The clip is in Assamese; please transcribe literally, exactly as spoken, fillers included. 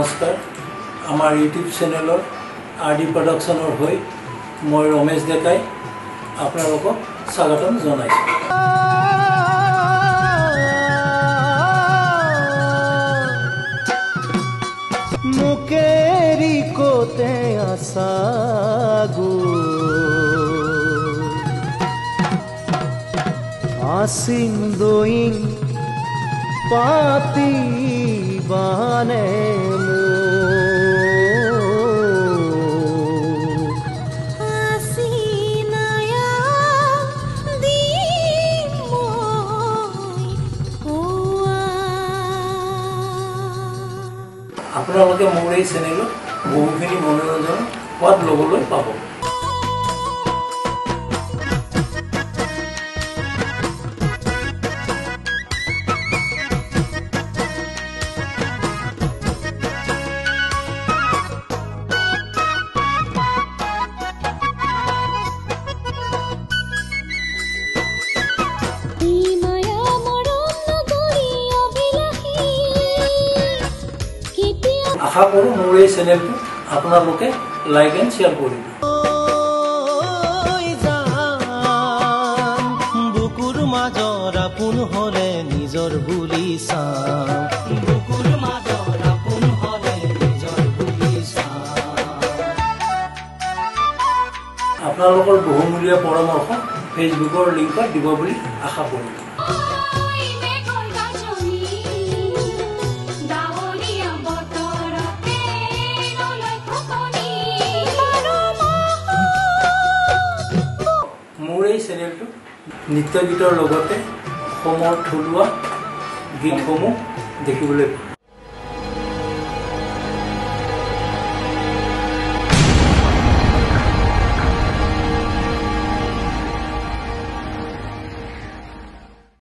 নমস্কাৰ আমাৰ ইউটিউব চেনেলৰ আৰডি প্ৰডাকশ্যনৰ হৈ মই ৰমেশ ডেকাই আপোনালোকক স্বাগতম জনাইছোঁ। মুকেৰি কোতে আছাগু আসিং দইং পাতি বানে আপোনালোকে মোৰ এই চেনেলত বহুখিনি মনোৰঞ্জন সোৱাদ ল'বলৈ পাব। আশা কৰোঁ মোৰ এই চেনেলটো আপোনালোকে লাইক এণ্ড শ্বেয়াৰ কৰিব। বুকুৰ মাজৰ আপোন হ'লে নিজৰ বুলি চাওঁ, বুকুৰ মাজৰ আপোন হ'লে নিজৰ বুলি চাওঁ। আপোনালোকৰ বহুমূলীয়া পৰামৰ্শ ফেচবুকৰ লিংকত দিব বুলি আশা কৰোঁ। মোৰ এই চেনেলটো নৃত্য গীতৰ লগতে অসমৰ থলুৱা গীতসমূহ দেখিবলৈ